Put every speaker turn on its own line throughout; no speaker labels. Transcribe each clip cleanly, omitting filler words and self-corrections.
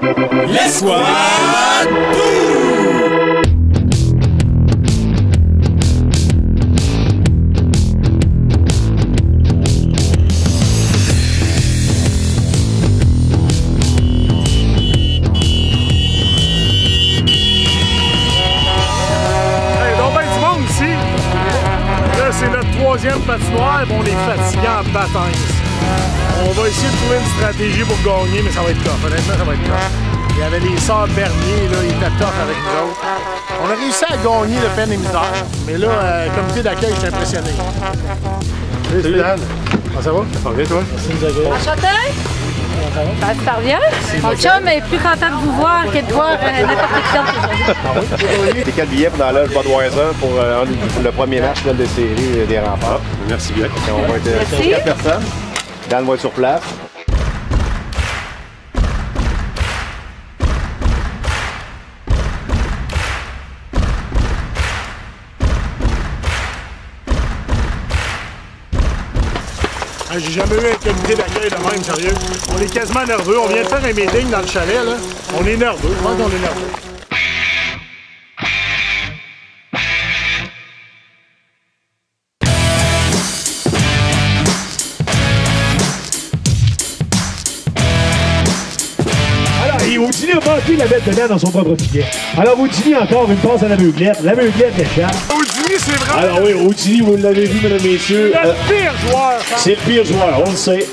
L'escouade Boo!
C'est notre troisième patinoire et on est fatigué en bataille. On va essayer de trouver une stratégie pour gagner, mais ça va être tough. Honnêtement, ça va être tough. Il y avait les sœurs Bernier, là, ils étaient tough avec nous autres. On a réussi à gagner le peine et misère, mais là, comité d'accueil, je suis impressionné. Salut Dan. Comment ça va? Ça va bien, toi? Merci de nous accueillir.
Enchanté? Ça va super bien. Mon chum est plus content de vous voir que de voir n'importe qui d'autre.
Des 4 billets dans la loge Budweiser pour le premier match de série des Remparts.
Merci bien.
On va être 4 personnes. Dan va être sur place.
J'ai jamais eu un comité d'accueil de même, sérieux. On est quasiment nerveux. On vient de faire un meeting dans le chalet, là. On est nerveux. Je pense qu'on est nerveux.
Houdini a manqué la mettre dedans dans son propre filet. Alors Houdini encore une passe à l'aveuglette. L'aveuglette échappe.
Houdini, c'est vrai.
Alors oui, Houdini, vous l'avez vu, mesdames et messieurs.
C'est le pire joueur.
C'est le pire joueur, on le sait.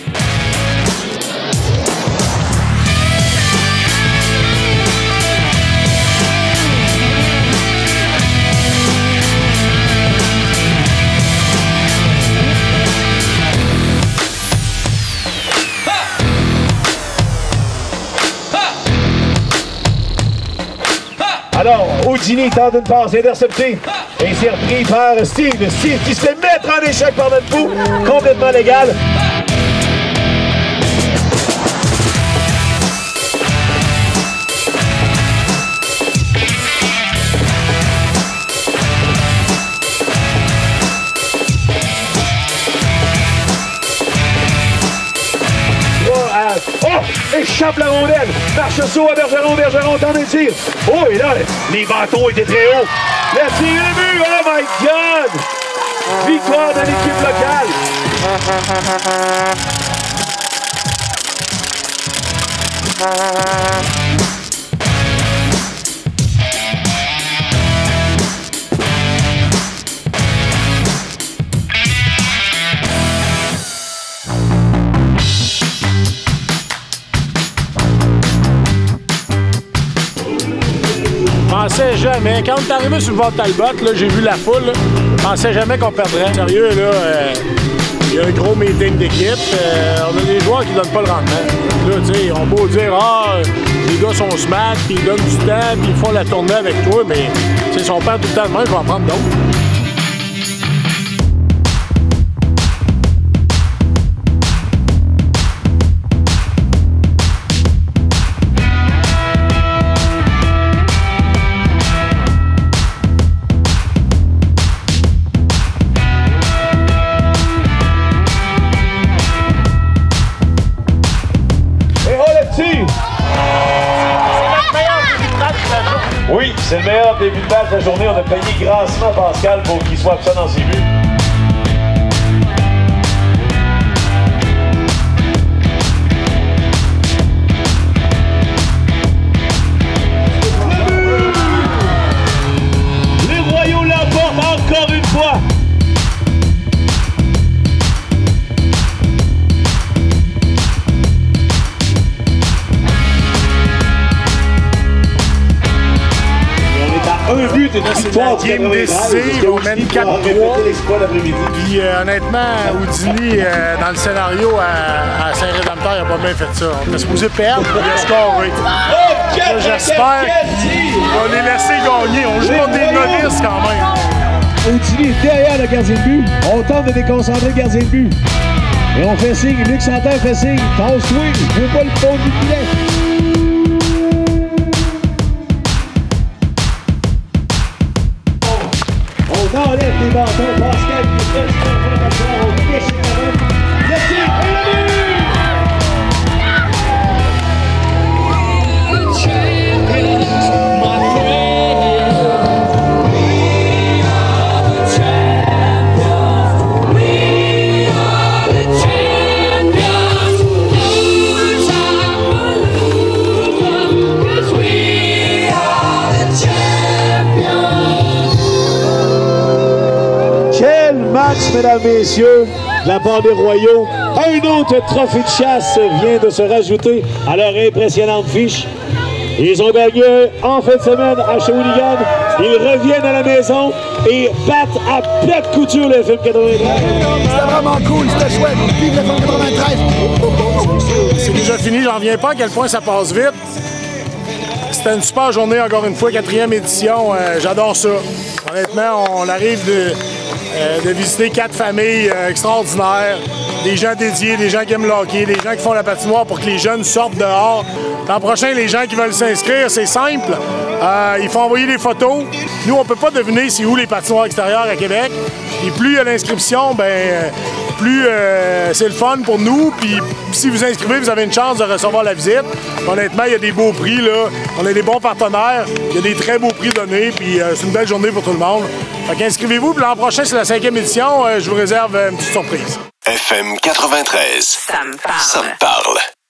Alors, Houdini tente une passe interceptée. Et c'est repris par Steve. Steve qui se fait mettre en échec par notre bout. Complètement légal. Oh! Échappe la rondelle! Marcheseau à Bergeron, Bergeron tente un tir! Oh, et là, les bâtons étaient très hauts! Le tir est vu! Oh my God! Victoire de l'équipe locale!
Je pensais jamais, quand on est arrivé sur le bord de Talbot, j'ai vu la foule, là, je pensais jamais qu'on perdrait. Sérieux, là, il y a un gros meeting d'équipe, on a des joueurs qui donnent pas le rendement. Là, tu sais, on peut dire, les gars sont smart, puis ils donnent du temps, puis ils font la tournée avec toi, mais si on perd tout le temps de main, je vais en prendre d'autres.
Oui, c'est le meilleur début de match de la journée. On a payé grassement Pascal pour qu'il soit absent dans ses buts. Les Royaux l'emportent encore une fois. Un but, une victoire
c'est la game décisive, on mène 4-3. Puis honnêtement, Houdini, dans le scénario à Saint-Rédempteur, il n'a pas bien fait ça. On était supposé perdre, il a scoré. J'espère qu'on les laisser gagner. On joue contre des novices quand même.
Houdini est derrière le gardien de but. On tente de déconcentrer le gardien de but. Et on fait signe, Luc Santerre fait signe. Tasse-toi, je veux pas le fond du filet. On enlève les bâtons, Pascal qui fait le temps au péché quand même. Le tir et le but! chasse, mesdames, messieurs, de la part des Royaux. Un autre trophée de chasse vient de se rajouter à leur impressionnante fiche. Ils ont gagné en fin de semaine à Shawinigan. Ils reviennent à la maison et battent à plate couture le FM 93.
C'était vraiment cool, c'était chouette. Vive le FM 93!
C'est déjà fini, j'en reviens pas à quel point ça passe vite. C'était une super journée, encore une fois, 4e édition. J'adore ça. Honnêtement, on arrive de visiter 4 familles extraordinaires, des gens dédiés, des gens qui aiment le hockey, des gens qui font la patinoire pour que les jeunes sortent dehors. L'an prochain, les gens qui veulent s'inscrire, c'est simple. Il faut envoyer des photos. Nous, on ne peut pas deviner c'est où les patinoires extérieures à Québec. Et plus il y a l'inscription, plus c'est le fun pour nous. Puis si vous inscrivez, vous avez une chance de recevoir la visite. Honnêtement, il y a des beaux prix, là. On a des bons partenaires. Il y a des très beaux prix donnés. Puis c'est une belle journée pour tout le monde. Fait qu'inscrivez-vous. Puis l'an prochain, c'est la 5e édition. Je vous réserve une petite surprise.
FM 93.
Ça me parle.
Ça me parle.